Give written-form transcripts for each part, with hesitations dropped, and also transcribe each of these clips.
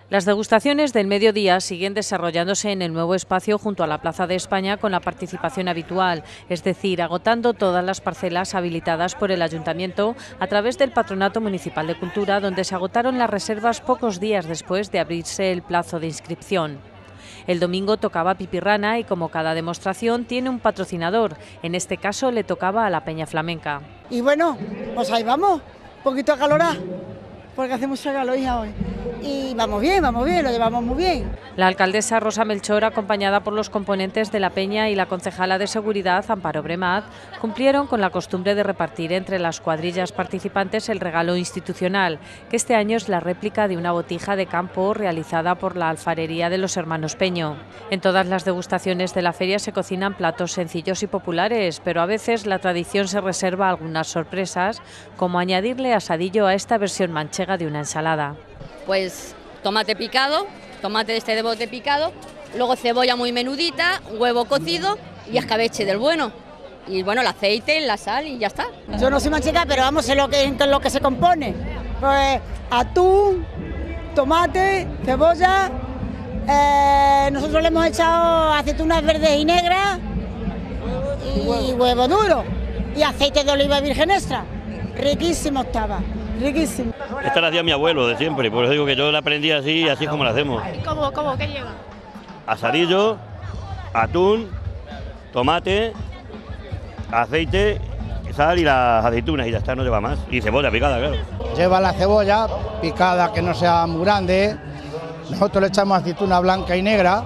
Las degustaciones del mediodía siguen desarrollándose en el nuevo espacio junto a la Plaza de España con la participación habitual, es decir, agotando todas las parcelas habilitadas por el Ayuntamiento a través del Patronato Municipal de Cultura, donde se agotaron las reservas pocos días después de abrirse el plazo de inscripción. El domingo tocaba Pipirrana y, como cada demostración, tiene un patrocinador. En este caso le tocaba a la Peña Flamenca. Y bueno, pues ahí vamos, un poquito acalorado, porque hace mucho calor hoy. Y vamos bien, lo llevamos muy bien. La alcaldesa Rosa Melchor, acompañada por los componentes de la Peña y la concejala de Seguridad, Amparo Bremat, cumplieron con la costumbre de repartir entre las cuadrillas participantes el regalo institucional, que este año es la réplica de una botija de campo realizada por la alfarería de los hermanos Peño. En todas las degustaciones de la feria se cocinan platos sencillos y populares, pero a veces la tradición se reserva algunas sorpresas, como añadirle asadillo a esta versión manchega de una ensalada. Pues tomate picado, tomate de bote picado, luego cebolla muy menudita, huevo cocido y escabeche del bueno. Y bueno, el aceite, la sal y ya está. Yo no soy manchega, pero vamos, en lo que se compone. Pues atún, tomate, cebolla, nosotros le hemos echado aceitunas verdes y negras y huevo duro y aceite de oliva virgen extra. Riquísimo estaba. Riquísimo. Esta la hacía mi abuelo de siempre, por eso digo que yo la aprendí así, así es como la hacemos. ¿Y cómo? ¿Qué lleva? Asadillo, atún, tomate, aceite, sal y las aceitunas y ya está, no lleva más. Y cebolla picada, claro. Lleva la cebolla picada, que no sea muy grande. Nosotros le echamos aceituna blanca y negra,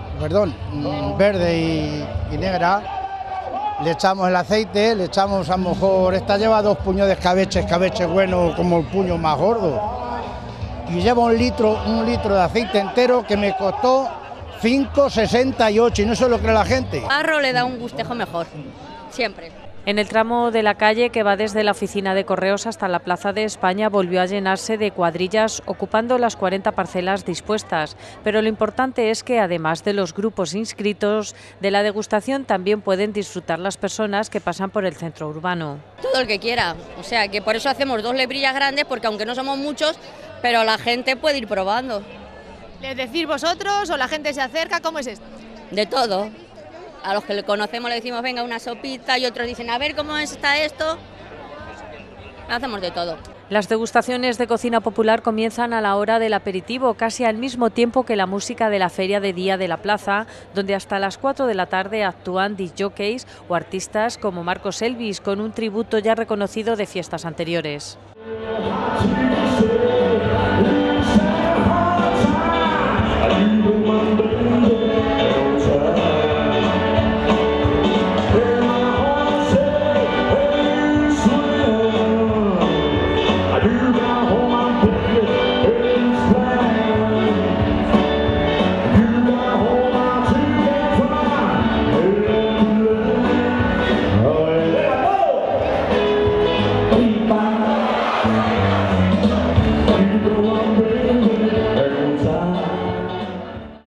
verde y negra. Le echamos el aceite, le echamos a lo mejor, esta lleva 2 puños de escabeche bueno como el puño más gordo. Y lleva un litro de aceite entero que me costó 5,68 y no se lo cree la gente. Arro le da un gustejo mejor, siempre. En el tramo de la calle que va desde la oficina de correos hasta la Plaza de España volvió a llenarse de cuadrillas ocupando las 40 parcelas dispuestas, pero lo importante es que además de los grupos inscritos, de la degustación también pueden disfrutar las personas que pasan por el centro urbano. Todo el que quiera, o sea que por eso hacemos 2 lebrillas grandes, porque aunque no somos muchos, pero la gente puede ir probando. ¿Les decís vosotros o la gente se acerca? ¿Cómo es esto? De todo. A los que le conocemos le decimos venga una sopita y otros dicen a ver cómo está esto. Hacemos de todo. Las degustaciones de cocina popular comienzan a la hora del aperitivo, casi al mismo tiempo que la música de la feria de día de la plaza, donde hasta las 4 de la tarde actúan discjockeys o artistas como Marcos Elvis, con un tributo ya reconocido de fiestas anteriores.